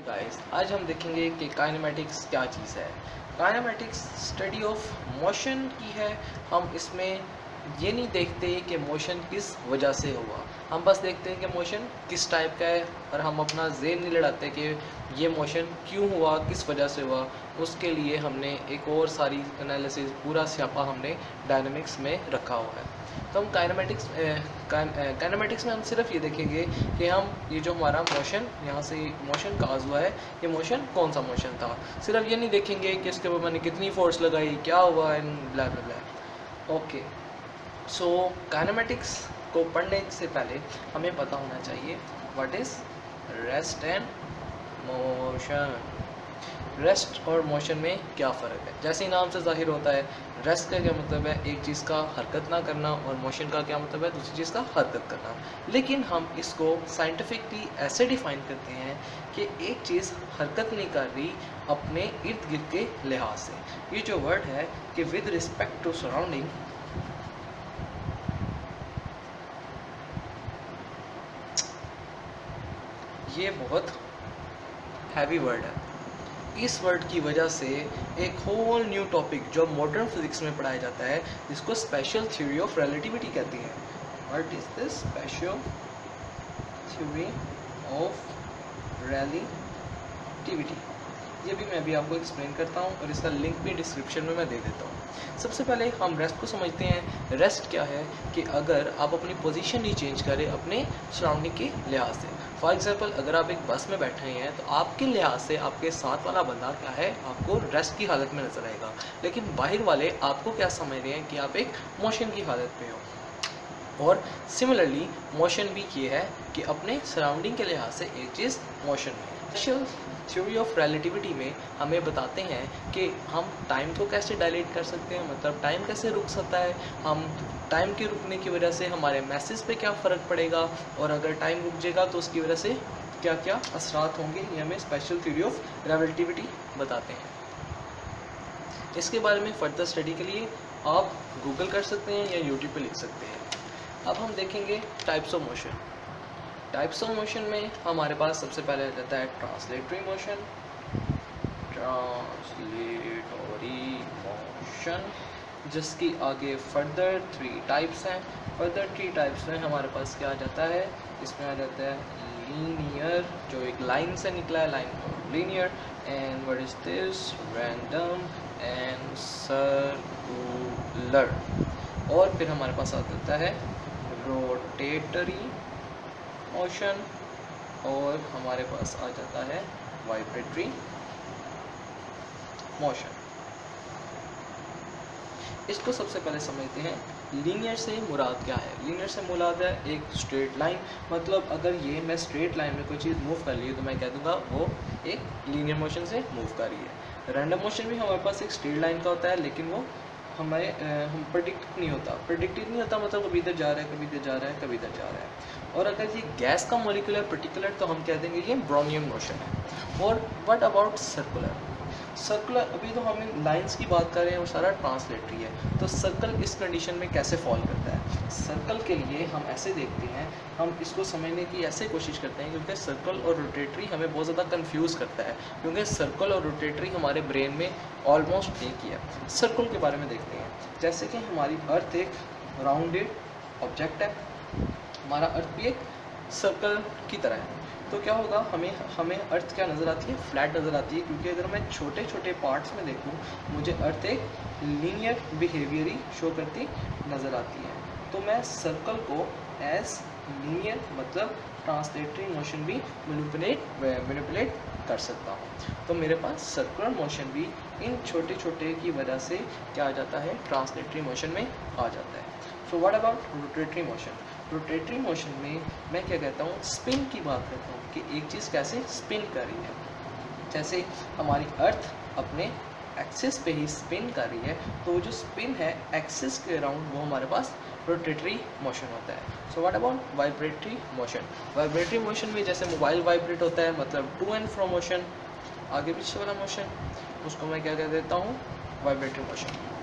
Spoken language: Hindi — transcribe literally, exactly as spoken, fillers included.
गाइस, आज हम देखेंगे कि काइनेमैटिक्स क्या चीज़ है। काइनेमैटिक्स स्टडी ऑफ मोशन की है। हम इसमें ये नहीं देखते कि मोशन किस वजह से हुआ, हम बस देखते हैं कि मोशन किस टाइप का है, और हम अपना ज़हन नहीं लड़ाते कि ये मोशन क्यों हुआ, किस वजह से हुआ। उसके लिए हमने एक और सारी एनालिसिस, पूरा स्यापा हमने डायनामिक्स में रखा हुआ है। तो हम काइनेमैटिक्स काइनेमैटिक्स में हम सिर्फ ये देखेंगे कि हम ये जो हमारा मोशन, यहाँ से मोशन काज हुआ है, ये मोशन कौन सा मोशन था। सिर्फ ये नहीं देखेंगे कि इसके ऊपर मैंने कितनी फोर्स लगाई, क्या हुआ, and blah blah blah. Okay, so kinematics को पढ़ने से पहले हमें पता होना चाहिए what is rest and motion. Rest और मोशन में क्या फ़र्क है। जैसे ही नाम से जाहिर होता है, रेस्ट का क्या मतलब है, एक चीज़ का हरकत ना करना, और मोशन का क्या मतलब है, दूसरी चीज़ का हरकत करना। लेकिन हम इसको साइंटिफिकली ऐसे डिफ़ाइन करते हैं कि एक चीज़ हरकत नहीं कर रही अपने इर्द गिर्द के लिहाज से। ये जो वर्ड है कि विद रिस्पेक्ट टू सराउंडिंग, ये बहुत हैवी वर्ड है। इस वर्ड की वजह से एक होल न्यू टॉपिक जो मॉडर्न फिजिक्स में पढ़ाया जाता है, जिसको स्पेशल थ्योरी ऑफ रिलेटिविटी कहती है। What is this special theory of relativity, ये भी मैं भी आपको एक्सप्लेन करता हूँ, और इसका लिंक भी डिस्क्रिप्शन में मैं दे देता हूँ। सबसे पहले हम रेस्ट को समझते हैं। रेस्ट क्या है कि अगर आप अपनी पोजीशन नहीं चेंज करें अपने सराउंडिंग के लिहाज से। फॉर एग्जांपल, अगर आप एक बस में बैठे हैं तो आपके लिहाज से आपके साथ वाला बंदा क्या है, आपको रेस्ट की हालत में नज़र आएगा, लेकिन बाहर वाले आपको क्या समझ रहे हैं कि आप एक मोशन की हालत में हो। और सिमिलरली मोशन भी ये है कि अपने सराउंडिंग के लिहाज से एक चीज़ मोशन में। स्पेशल थ्योरी ऑफ रिलेटिविटी में हमें बताते हैं कि हम टाइम को कैसे डायलेट कर सकते हैं, मतलब टाइम कैसे रुक सकता है, हम टाइम के रुकने की वजह से हमारे मैसेज पे क्या फ़र्क पड़ेगा, और अगर टाइम रुक जाएगा तो उसकी वजह से क्या क्या असरात होंगे, ये हमें स्पेशल थ्योरी ऑफ रिलेटिविटी बताते हैं। इसके बारे में फर्दर स्टडी के लिए आप गूगल कर सकते हैं या यूट्यूब पे लिख सकते हैं। अब हम देखेंगे types of motion. Types of motion में हमारे पास सबसे पहले आ जाता है ट्रांसलेटरी मोशन। ट्रांसलेटरी मोशन जिसकी आगे फर्दर थ्री टाइप्स हैं। फर्दर थ्री टाइप्स में हमारे पास क्या आ जाता है, इसमें आ जाता है लीनियर, जो एक लाइन से निकला है, line linear, and what is this, random and circular. और फिर हमारे पास आ जाता है रोटेटरी मोशन, और हमारे पास आ जाता है वाइब्रेटरी मोशन। इसको सबसे पहले समझते हैं, लीनियर से मुराद क्या है। लीनियर से मुराद है एक स्ट्रेट लाइन, मतलब अगर ये मैं स्ट्रेट लाइन में कोई चीज़ मूव कर ली है तो मैं कह दूंगा वो एक लीनियर मोशन से मूव कर रही है। रैंडम मोशन भी हमारे पास एक स्ट्रेट लाइन का होता है, लेकिन वो हमारे हम प्रेडिक्ट नहीं होता प्रेडिक्टिव नहीं होता मतलब कभी इधर जा रहा है, कभी इधर जा रहा है, कभी इधर जा रहा है। और अगर ये गैस का मॉलिक्यूलर पर्टिकुलर तो हम कह देंगे ये ब्राउनियन मोशन है। और व्हाट अबाउट सर्कुलर। सर्कुलर, अभी तो हम लाइंस की बात कर रहे हैं और सारा ट्रांसलेटरी है, तो सर्कल इस कंडीशन में कैसे फॉल करता है। सर्कल के लिए हम ऐसे देखते हैं, हम इसको समझने की ऐसे कोशिश करते हैं, क्योंकि सर्कल और रोटेटरी हमें बहुत ज़्यादा कंफ्यूज करता है, क्योंकि सर्कल और रोटेटरी हमारे ब्रेन में ऑलमोस्ट एक ही है। सर्कल के बारे में देखते हैं, जैसे कि हमारी अर्थ एक राउंडेड ऑब्जेक्ट है, हमारा अर्थ भी एक सर्कल की तरह है। तो क्या होगा, हमें हमें अर्थ क्या नज़र आती है, फ्लैट नज़र आती है, क्योंकि अगर मैं छोटे छोटे पार्ट्स में देखूं मुझे अर्थ एक लीनियर बिहेवियर ही शो करती नज़र आती है। तो मैं सर्कल को एज लीनियर मतलब ट्रांसलेटरी मोशन भी मैनिपुलेट मैनिपुलेट कर सकता हूँ। तो मेरे पास सर्कुलर मोशन भी इन छोटे छोटे की वजह से क्या आ जाता है, ट्रांसलेटरी मोशन में आ जाता है। So what about rotatory motion. Rotatory motion में मैं क्या कहता हूँ, स्पिन की बात करता हूँ कि एक चीज़ कैसे स्पिन कर रही है। जैसे हमारी अर्थ अपने एक्सिस पे ही स्पिन कर रही है, तो जो स्पिन है एक्सिस के अराउंड वो हमारे पास रोटेटरी मोशन होता है। So what about vibratory motion. Vibratory motion में जैसे मोबाइल वाइब्रेट होता है, मतलब टू एंड फ्रो मोशन, आगे पीछे वाला मोशन, उसको मैं क्या कह देता हूँ, वाइब्रेटरी मोशन।